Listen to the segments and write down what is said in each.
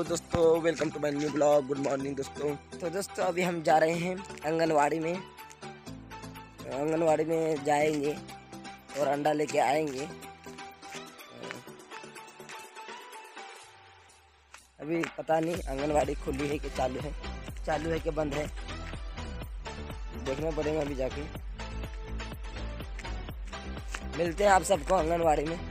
दोस्तों welcome to my new blog. Good morning दोस्तों। तो दोस्तों अभी हम जा रहे हैं आंगनवाड़ी में। जाएंगे और अंडा लेके आएंगे। अभी पता नहीं आंगनवाड़ी खुली है कि चालू है कि बंद है, देखना पड़ेगा अभी जाके। मिलते हैं आप सबको आंगनवाड़ी में।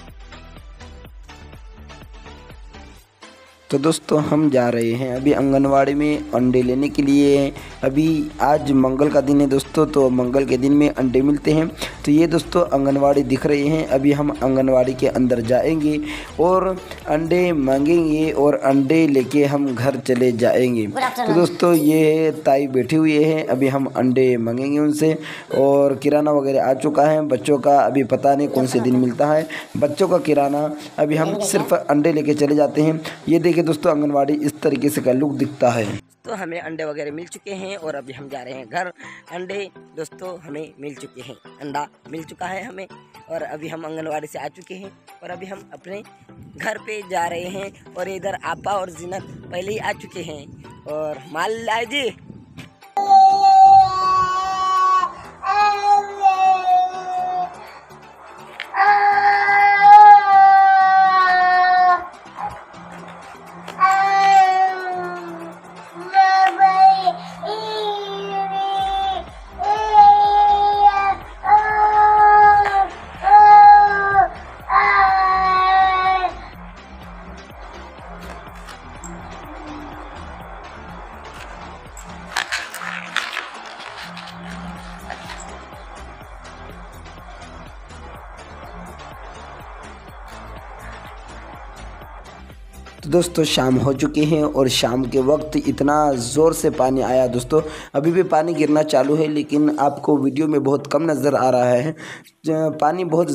तो दोस्तों हम जा रहे हैं अभी आंगनवाड़ी में अंडे लेने के लिए। अभी आज मंगल का दिन है दोस्तों, तो मंगल के दिन में अंडे मिलते हैं। तो ये दोस्तों आंगनवाड़ी दिख रही हैं। अभी हम आंगनवाड़ी के अंदर जाएंगे और अंडे मांगेंगे और अंडे लेके हम घर चले जाएंगे। तो दोस्तों ये ताई बैठी हुई है, अभी हम अंडे मांगेंगे उनसे। और किराना वगैरह आ चुका है बच्चों का, अभी पता नहीं कौन से दिन मिलता है बच्चों का किराना। अभी हम सिर्फ अंडे लेके चले जाते हैं। ये देखिए दोस्तों आंगनवाड़ी इस तरीके से का लुक दिखता है। तो हमें अंडे वगैरह मिल चुके हैं और अभी हम जा रहे हैं घर। अंडे दोस्तों हमें मिल चुके हैं, अंडा मिल चुका है हमें। और अभी हम आंगनवाड़ी से आ चुके हैं और अभी हम अपने घर पे जा रहे हैं। और इधर आपा और जीनत पहले ही आ चुके हैं और माल लाए जी। तो दोस्तों शाम हो चुकी है और शाम के वक्त इतना ज़ोर से पानी आया दोस्तों। अभी भी पानी गिरना चालू है, लेकिन आपको वीडियो में बहुत कम नज़र आ रहा है। पानी बहुत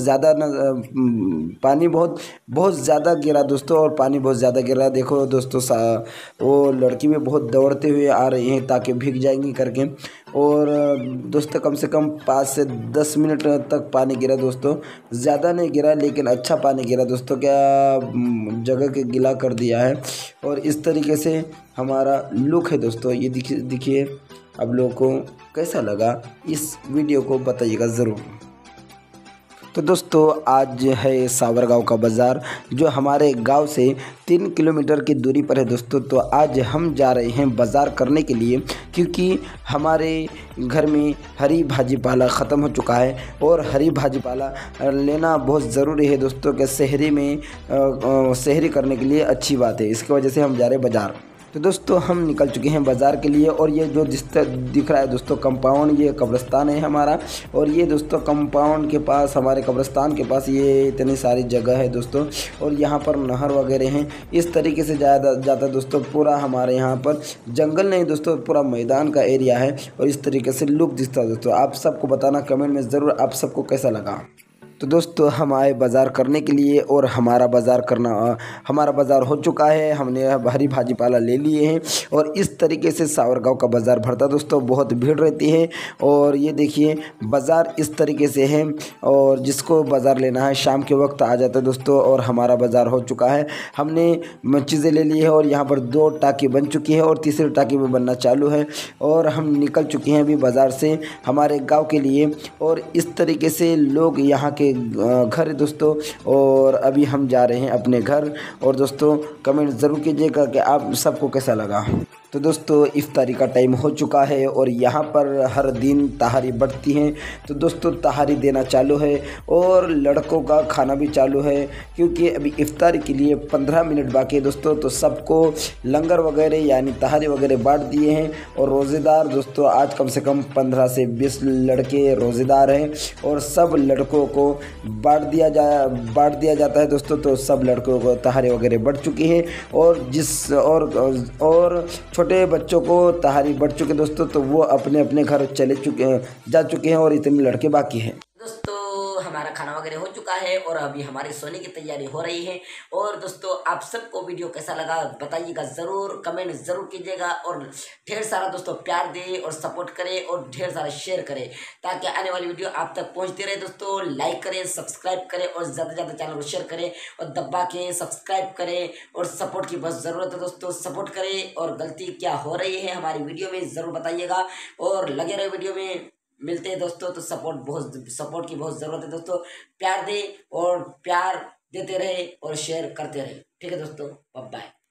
ज़्यादा गिरा दोस्तों, और पानी बहुत ज़्यादा गिरा। देखो दोस्तों वो लड़की भी बहुत दौड़ते हुए आ रही हैं ताकि भीग जाएंगी करके। और दोस्तों कम से कम 5 से 10 मिनट तक पानी गिरा दोस्तों, ज़्यादा नहीं गिरा लेकिन अच्छा पानी गिरा दोस्तों। क्या जगह के गिला कर दिया है। और इस तरीके से हमारा लुक है दोस्तों। ये देखिए आप लोगों को कैसा लगा इस वीडियो को बताइएगा ज़रूर। तो दोस्तों आज है सावरगांव का बाज़ार, जो हमारे गांव से 3 किलोमीटर की दूरी पर है दोस्तों। तो आज हम जा रहे हैं बाज़ार करने के लिए, क्योंकि हमारे घर में हरी भाजीपाला ख़त्म हो चुका है और हरी भाजीपाला लेना बहुत ज़रूरी है दोस्तों। कि शहरी में शहरी करने के लिए अच्छी बात है, इसकी वजह से हम जा रहे हैं बाज़ार। तो दोस्तों हम निकल चुके हैं बाज़ार के लिए। और ये जो दिख रहा है दोस्तों कंपाउंड, ये कब्रिस्तान है हमारा। और ये दोस्तों कंपाउंड के पास, हमारे कब्रिस्तान के पास ये इतनी सारी जगह है दोस्तों। और यहाँ पर नहर वगैरह हैं, इस तरीके से जाता दोस्तों। पूरा हमारे यहाँ पर जंगल नहीं दोस्तों, पूरा मैदान का एरिया है। और इस तरीके से लुक दिखता है दोस्तों। आप सबको बताना कमेंट में ज़रूर आप सबको कैसा लगा। तो दोस्तों हम आए बाज़ार करने के लिए और हमारा बाज़ार हो चुका है। हमने हरी भाजीपाला ले लिए हैं। और इस तरीके से सावरगांव का बाज़ार भरता दोस्तों, बहुत भीड़ रहती है। और ये देखिए बाज़ार इस तरीके से है, और जिसको बाज़ार लेना है शाम के वक्त आ जाता है दोस्तों। और हमारा बाज़ार हो चुका है, हमने चीज़ें ले ली है। और यहाँ पर 2 टाकी बन चुकी है और तीसरी टाकी में बनना चालू है। और हम निकल चुके हैं अभी बाज़ार से हमारे गाँव के लिए। और इस तरीके से लोग यहाँ के घर है दोस्तों। और अभी हम जा रहे हैं अपने घर। और दोस्तों कमेंट ज़रूर कीजिएगा कि आप सबको कैसा लगा। तो दोस्तों इफ्तारी का टाइम हो चुका है और यहाँ पर हर दिन तहारी बढ़ती हैं। तो दोस्तों तहारी देना चालू है और लड़कों का खाना भी चालू है, क्योंकि अभी इफ्तारी के लिए 15 मिनट बाकी है दोस्तों। तो सबको लंगर वगैरह यानी तहारी वगैरह बांट दिए हैं। और रोज़ेदार दोस्तों आज कम से कम 15 से 20 लड़के रोज़ेदार हैं। और सब लड़कों को बांट दिया जाता है दोस्तों। तो सब लड़कों को तहारी वगैरह बढ़ चुकी है। और छोटे बच्चों को तहारी बढ़ चुके दोस्तों, तो वो अपने अपने घर जा चुके हैं। और इतने लड़के बाकी हैं दोस्तों। हमारा खाना वगैरह हो चुका चुका है और अभी हमारे सोने की तैयारी हो रही है। और दोस्तों आप सबको वीडियो कैसा लगा बताइएगा, ज़रूर कमेंट ज़रूर कीजिएगा और ढेर सारा दोस्तों प्यार दे और सपोर्ट करें और ढेर सारा शेयर करें ताकि आने वाली वीडियो आप तक पहुंचती रहे। दोस्तों लाइक करें, सब्सक्राइब करें और ज़्यादा से ज़्यादा चैनल को शेयर करें और दबा के सब्सक्राइब करें। और सपोर्ट की बहुत ज़रूरत है दोस्तों, सपोर्ट करें और गलती क्या हो रही है हमारी वीडियो में ज़रूर बताइएगा और लगे रहे वीडियो में। मिलते हैं दोस्तों, तो सपोर्ट की बहुत ज़रूरत है दोस्तों। प्यार दे और प्यार देते रहे और शेयर करते रहे। ठीक है दोस्तों, बाय बाय।